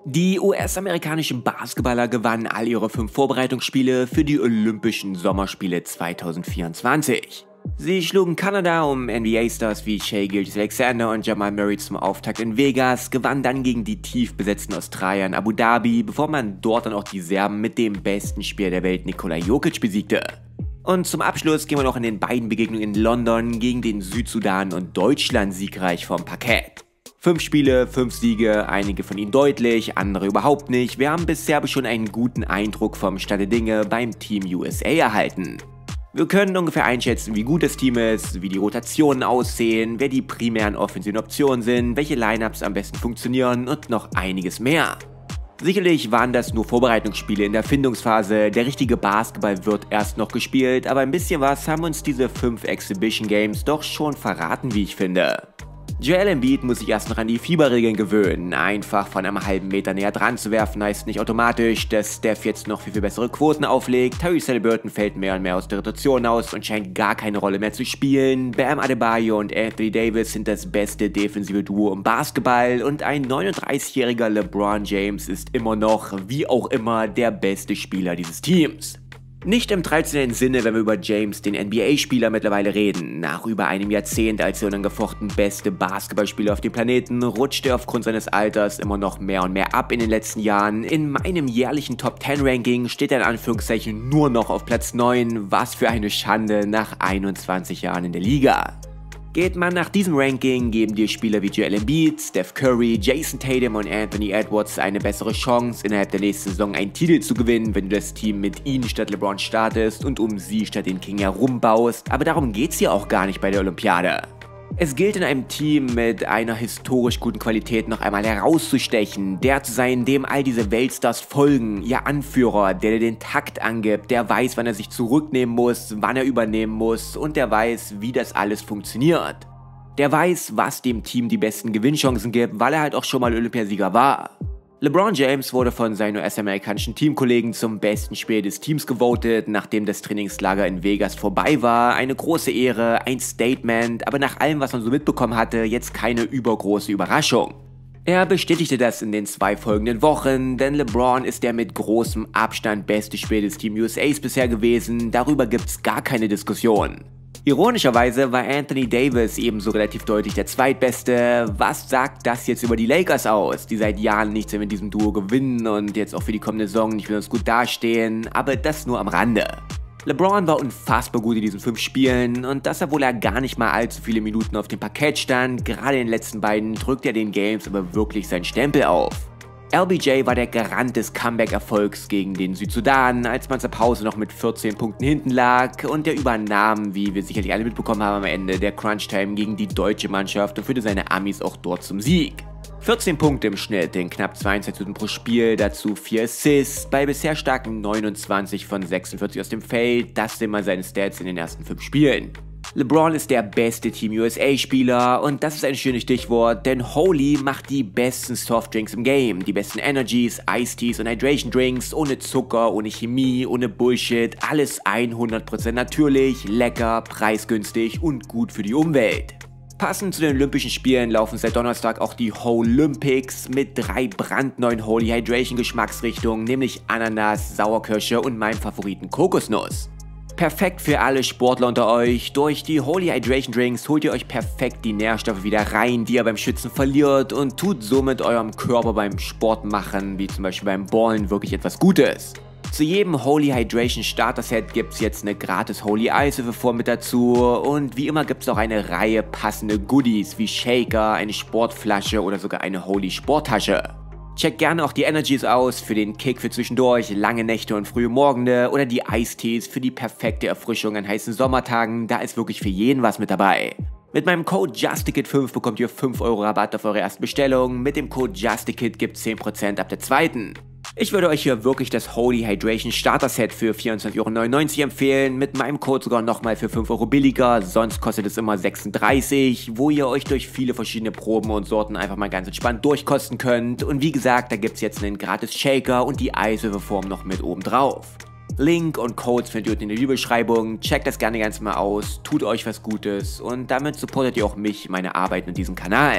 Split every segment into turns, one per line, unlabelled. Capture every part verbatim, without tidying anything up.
Die U S-amerikanischen Basketballer gewannen all ihre fünf Vorbereitungsspiele für die Olympischen Sommerspiele zweitausendvierundzwanzig. Sie schlugen Kanada um N B A-Stars wie Shai Gilgeous-Alexander und Jamal Murray zum Auftakt in Vegas, gewannen dann gegen die tief besetzten Australier in Abu Dhabi, bevor man dort dann auch die Serben mit dem besten Spieler der Welt Nikola Jokic besiegte. Und zum Abschluss gehen wir noch in den beiden Begegnungen in London gegen den Südsudan und Deutschland siegreich vom Parkett. Fünf Spiele, fünf Siege, einige von ihnen deutlich, andere überhaupt nicht. Wir haben bisher aber schon einen guten Eindruck vom Stand der Dinge beim Team U S A erhalten. Wir können ungefähr einschätzen, wie gut das Team ist, wie die Rotationen aussehen, wer die primären offensiven Optionen sind, welche Lineups am besten funktionieren und noch einiges mehr. Sicherlich waren das nur Vorbereitungsspiele in der Findungsphase, der richtige Basketball wird erst noch gespielt, aber ein bisschen was haben uns diese fünf Exhibition Games doch schon verraten, wie ich finde. Joel Embiid muss sich erst noch an die Fieberregeln gewöhnen. Einfach von einem halben Meter näher dran zu werfen heißt nicht automatisch, dass Steph jetzt noch viel, viel bessere Quoten auflegt. Tyrese Haliburton fällt mehr und mehr aus der Rotation aus und scheint gar keine Rolle mehr zu spielen. Bam Adebayo und Anthony Davis sind das beste defensive Duo im Basketball und ein neununddreißigjähriger LeBron James ist immer noch, wie auch immer, der beste Spieler dieses Teams. Nicht im traditionellen Sinne, wenn wir über James, den N B A-Spieler, mittlerweile reden. Nach über einem Jahrzehnt als der unangefochten beste Basketballspieler auf dem Planeten rutscht er aufgrund seines Alters immer noch mehr und mehr ab in den letzten Jahren. In meinem jährlichen Top zehn Ranking steht er in Anführungszeichen nur noch auf Platz neun. Was für eine Schande nach einundzwanzig Jahren in der Liga. Geht man nach diesem Ranking, geben dir Spieler wie Joel Embiid, Steph Curry, Jason Tatum und Anthony Edwards eine bessere Chance, innerhalb der nächsten Saison einen Titel zu gewinnen, wenn du das Team mit ihnen statt LeBron startest und um sie statt den King herumbaust. Aber darum geht's hier auch gar nicht bei der Olympiade. Es gilt in einem Team mit einer historisch guten Qualität noch einmal herauszustechen, der zu sein, dem all diese Weltstars folgen, ihr Anführer, der dir den Takt angibt, der weiß, wann er sich zurücknehmen muss, wann er übernehmen muss und der weiß, wie das alles funktioniert. Der weiß, was dem Team die besten Gewinnchancen gibt, weil er halt auch schon mal Olympiasieger war. LeBron James wurde von seinen U S-amerikanischen Teamkollegen zum besten Spieler des Teams gewotet, nachdem das Trainingslager in Vegas vorbei war. Eine große Ehre, ein Statement, aber nach allem, was man so mitbekommen hatte, jetzt keine übergroße Überraschung. Er bestätigte das in den zwei folgenden Wochen, denn LeBron ist der mit großem Abstand beste Spieler des Team U S As bisher gewesen, darüber gibt's gar keine Diskussion. Ironischerweise war Anthony Davis ebenso relativ deutlich der Zweitbeste. Was sagt das jetzt über die Lakers aus, die seit Jahren nichts mehr mit diesem Duo gewinnen und jetzt auch für die kommende Saison nicht besonders gut dastehen, aber das nur am Rande. LeBron war unfassbar gut in diesen fünf Spielen und das, obwohl er gar nicht mal allzu viele Minuten auf dem Parkett stand, gerade in den letzten beiden drückt er den Games aber wirklich seinen Stempel auf. L B J war der Garant des Comeback-Erfolgs gegen den Südsudan, als man zur Pause noch mit vierzehn Punkten hinten lag und der übernahm, wie wir sicherlich alle mitbekommen haben, am Ende der Crunch-Time gegen die deutsche Mannschaft und führte seine Amis auch dort zum Sieg. vierzehn Punkte im Schnitt in knapp zweiundzwanzig Minuten pro Spiel, dazu vier Assists, bei bisher starken neunundzwanzig von sechsundvierzig aus dem Feld, das sind mal seine Stats in den ersten fünf Spielen. LeBron ist der beste Team U S A-Spieler und das ist ein schönes Stichwort, denn Holy macht die besten Softdrinks im Game, die besten Energies, Iced Teas und Hydration Drinks, ohne Zucker, ohne Chemie, ohne Bullshit, alles hundert Prozent natürlich, lecker, preisgünstig und gut für die Umwelt. Passend zu den Olympischen Spielen laufen seit Donnerstag auch die Holympics mit drei brandneuen Holy Hydration Geschmacksrichtungen, nämlich Ananas, Sauerkirsche und meinem Favoriten Kokosnuss. Perfekt für alle Sportler unter euch. Durch die Holy Hydration Drinks holt ihr euch perfekt die Nährstoffe wieder rein, die ihr beim Schützen verliert und tut somit eurem Körper beim Sport machen, wie zum Beispiel beim Ballen, wirklich etwas Gutes. Zu jedem Holy Hydration Starter Set gibt es jetzt eine gratis Holy Eiswürfelform mit dazu und wie immer gibt es auch eine Reihe passende Goodies wie Shaker, eine Sportflasche oder sogar eine Holy Sporttasche. Checkt gerne auch die Energies aus für den Kick für zwischendurch, lange Nächte und frühe Morgende oder die Eistees für die perfekte Erfrischung an heißen Sommertagen, da ist wirklich für jeden was mit dabei. Mit meinem Code JUSTTICKET fünf bekommt ihr fünf Euro Rabatt auf eure erste Bestellung, mit dem Code JUSTTICKET gibt es zehn Prozent ab der zweiten. Ich würde euch hier wirklich das Holy Hydration Starter Set für vierundzwanzig Euro neunundneunzig empfehlen, mit meinem Code sogar nochmal für fünf Euro billiger, sonst kostet es immer sechsunddreißig, wo ihr euch durch viele verschiedene Proben und Sorten einfach mal ganz entspannt durchkosten könnt und wie gesagt, da gibt es jetzt einen gratis Shaker und die Eiswürfelform noch mit oben drauf. Link und Codes findet ihr unten in der Videobeschreibung, checkt das gerne ganz mal aus, tut euch was Gutes und damit supportet ihr auch mich, meine Arbeit und diesen Kanal.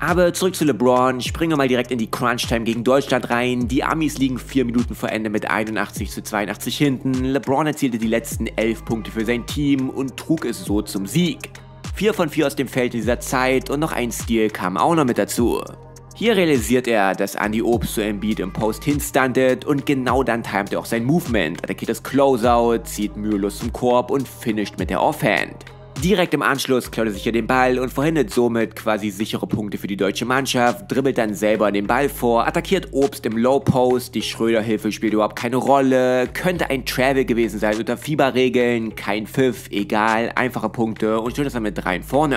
Aber zurück zu LeBron, springen wir mal direkt in die Crunch-Time gegen Deutschland rein. Die Amis liegen vier Minuten vor Ende mit einundachtzig zu zweiundachtzig hinten. LeBron erzielte die letzten elf Punkte für sein Team und trug es so zum Sieg. vier von vier aus dem Feld in dieser Zeit und noch ein Steal kam auch noch mit dazu. Hier realisiert er, dass Andy Obst zu Embiid im Post hinstuntet und genau dann timet er auch sein Movement, attackiert das Closeout, zieht mühelos zum Korb und finisht mit der Offhand. Direkt im Anschluss klaut er sich hier den Ball und verhindert somit quasi sichere Punkte für die deutsche Mannschaft, dribbelt dann selber den Ball vor, attackiert Obst im Low Post, die Schröder-Hilfe spielt überhaupt keine Rolle, könnte ein Travel gewesen sein unter Fieberregeln, kein Pfiff, egal, einfache Punkte und schon ist er mit dreien vorne.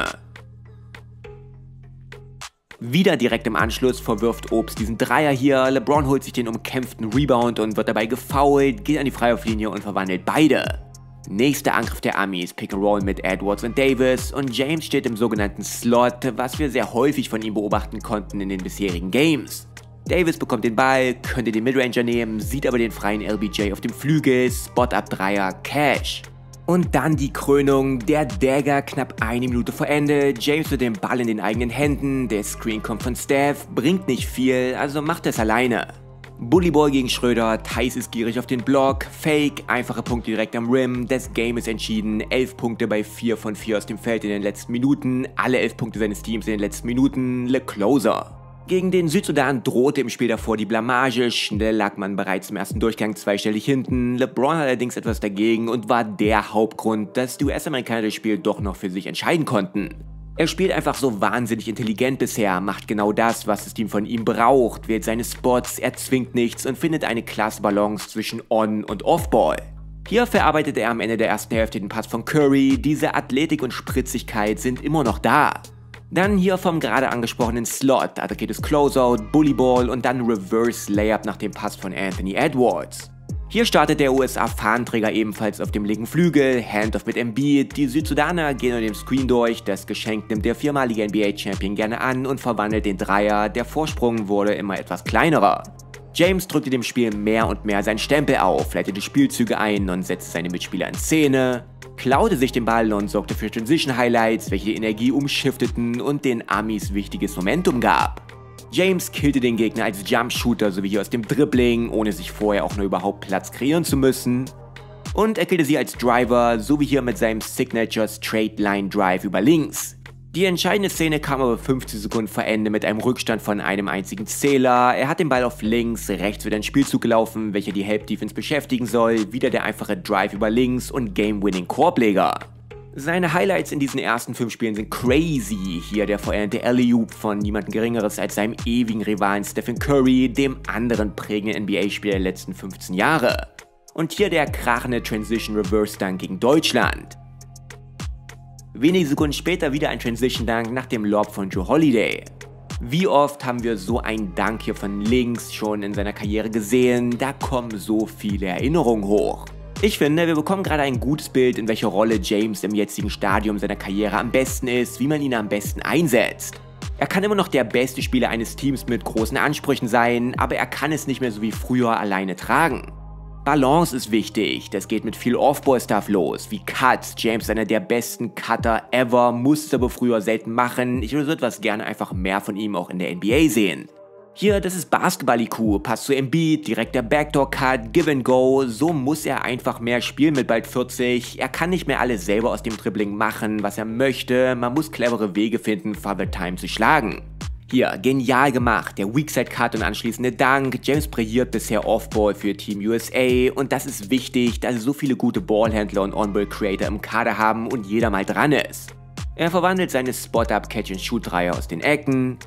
Wieder direkt im Anschluss verwirft Obst diesen Dreier hier, LeBron holt sich den umkämpften Rebound und wird dabei gefoult, geht an die Freiwurflinie und verwandelt beide. Nächster Angriff der Amis, Pick and Roll mit Edwards und Davis und James steht im sogenannten Slot, was wir sehr häufig von ihm beobachten konnten in den bisherigen Games. Davis bekommt den Ball, könnte den Midranger nehmen, sieht aber den freien L B J auf dem Flügel, Spot-Up-Dreier, Cash. Und dann die Krönung, der Dagger knapp eine Minute vor Ende, James mit dem Ball in den eigenen Händen, der Screen kommt von Steph, bringt nicht viel, also macht es alleine. Bullyball gegen Schröder, Theis ist gierig auf den Block, Fake, einfache Punkte direkt am Rim, das Game ist entschieden, elf Punkte bei vier von vier aus dem Feld in den letzten Minuten, alle elf Punkte seines Teams in den letzten Minuten, Le Closer. Gegen den Südsudan drohte im Spiel davor die Blamage, schnell lag man bereits im ersten Durchgang zweistellig hinten, LeBron hat allerdings etwas dagegen und war der Hauptgrund, dass die U S-Amerikaner das Spiel doch noch für sich entscheiden konnten. Er spielt einfach so wahnsinnig intelligent bisher, macht genau das, was das Team von ihm braucht, wählt seine Spots, er zwingt nichts und findet eine klasse Balance zwischen On- und Off-Ball. Hier verarbeitet er am Ende der ersten Hälfte den Pass von Curry, diese Athletik und Spritzigkeit sind immer noch da. Dann hier vom gerade angesprochenen Slot, attackiert das Closeout, Bullyball und dann Reverse Layup nach dem Pass von Anthony Edwards. Hier startet der U S A-Fahnenträger ebenfalls auf dem linken Flügel, Handoff mit Embiid, die Südsudaner gehen unter dem Screen durch, das Geschenk nimmt der viermalige N B A-Champion gerne an und verwandelt den Dreier, der Vorsprung wurde immer etwas kleinerer. James drückte dem Spiel mehr und mehr seinen Stempel auf, leitete Spielzüge ein und setzte seine Mitspieler in Szene, klaute sich den Ball und sorgte für Transition-Highlights, welche die Energie umschifteten und den Amis wichtiges Momentum gab. James killte den Gegner als Jumpshooter sowie hier aus dem Dribbling, ohne sich vorher auch nur überhaupt Platz kreieren zu müssen. Und er killte sie als Driver, sowie hier mit seinem Signature Straight Line Drive über links. Die entscheidende Szene kam aber fünfzig Sekunden vor Ende mit einem Rückstand von einem einzigen Zähler. Er hat den Ball auf links, rechts wird ein Spielzug gelaufen, welcher die Help Defense beschäftigen soll, wieder der einfache Drive über links und Game-Winning Korbleger. Seine Highlights in diesen ersten fünf Spielen sind crazy. Hier der vollendete Alley-Oop von niemandem Geringeres als seinem ewigen Rivalen Stephen Curry, dem anderen prägenden N B A-Spieler der letzten fünfzehn Jahre. Und hier der krachende Transition Reverse Dunk gegen Deutschland. Wenige Sekunden später wieder ein Transition Dunk nach dem Lob von Jrue Holiday. Wie oft haben wir so einen Dunk hier von links schon in seiner Karriere gesehen? Da kommen so viele Erinnerungen hoch. Ich finde, wir bekommen gerade ein gutes Bild, in welcher Rolle James im jetzigen Stadium seiner Karriere am besten ist, wie man ihn am besten einsetzt. Er kann immer noch der beste Spieler eines Teams mit großen Ansprüchen sein, aber er kann es nicht mehr so wie früher alleine tragen. Balance ist wichtig, das geht mit viel Off-Ball-Stuff los, wie Cuts. James ist einer der besten Cutter ever, muss es aber früher selten machen. Ich würde so etwas gerne einfach mehr von ihm auch in der N B A sehen. Hier, das ist Basketball-I Q, Pass zu Embiid, direkter Backdoor-Cut, Give and Go, so muss er einfach mehr spielen mit bald vierzig. Er kann nicht mehr alles selber aus dem Dribbling machen, was er möchte, man muss clevere Wege finden, Father Time zu schlagen. Hier, genial gemacht, der Weakside-Cut und anschließende Dunk. James brilliert bisher Off-Ball für Team U S A und das ist wichtig, da sie so viele gute Ballhändler und On-Ball-Creator im Kader haben und jeder mal dran ist. Er verwandelt seine Spot-Up-Catch-and-Shoot-Dreier aus den Ecken.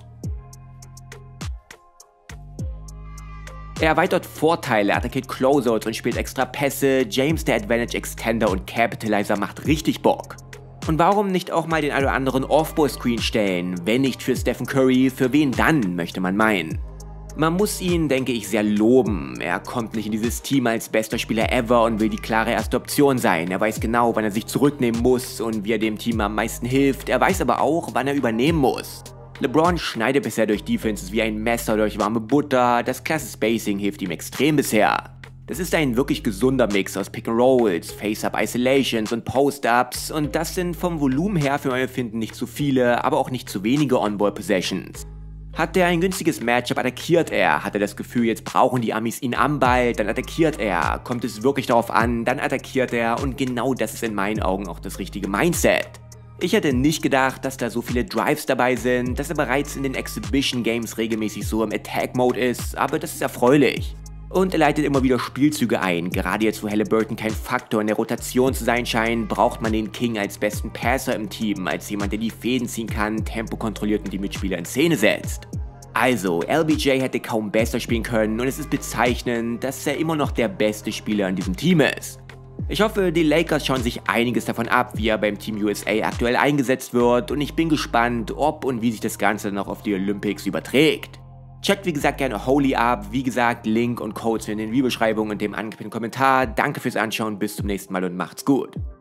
Er erweitert Vorteile, attackiert Closeouts und spielt extra Pässe. James, der Advantage Extender und Capitalizer, macht richtig Bock. Und warum nicht auch mal den ein oder anderen Off-Ball-Screen stellen? Wenn nicht für Stephen Curry, für wen dann, möchte man meinen. Man muss ihn, denke ich, sehr loben. Er kommt nicht in dieses Team als bester Spieler ever und will die klare erste Option sein. Er weiß genau, wann er sich zurücknehmen muss und wie er dem Team am meisten hilft. Er weiß aber auch, wann er übernehmen muss. LeBron schneidet bisher durch Defenses wie ein Messer durch warme Butter, das klasse Spacing hilft ihm extrem bisher. Das ist ein wirklich gesunder Mix aus Pick-and-Rolls, Face-Up-Isolations und Post-Ups und das sind vom Volumen her für mein Empfinden nicht zu viele, aber auch nicht zu wenige On-Ball-Possessions. Hat er ein günstiges Matchup, attackiert er. Hat er das Gefühl, jetzt brauchen die Amis ihn am Ball, dann attackiert er. Kommt es wirklich darauf an, dann attackiert er und genau das ist in meinen Augen auch das richtige Mindset. Ich hätte nicht gedacht, dass da so viele Drives dabei sind, dass er bereits in den Exhibition Games regelmäßig so im Attack-Mode ist, aber das ist erfreulich. Und er leitet immer wieder Spielzüge ein. Gerade jetzt, wo Haliburton kein Faktor in der Rotation zu sein scheint, braucht man den King als besten Passer im Team, als jemand, der die Fäden ziehen kann, Tempo kontrolliert und die Mitspieler in Szene setzt. Also, L B J hätte kaum besser spielen können und es ist bezeichnend, dass er immer noch der beste Spieler in diesem Team ist. Ich hoffe, die Lakers schauen sich einiges davon ab, wie er beim Team U S A aktuell eingesetzt wird und ich bin gespannt, ob und wie sich das Ganze noch auf die Olympics überträgt. Checkt wie gesagt gerne Holy ab, wie gesagt, Link und Codes in den Videobeschreibungen und dem angepinnten Kommentar. Danke fürs Anschauen, bis zum nächsten Mal und macht's gut.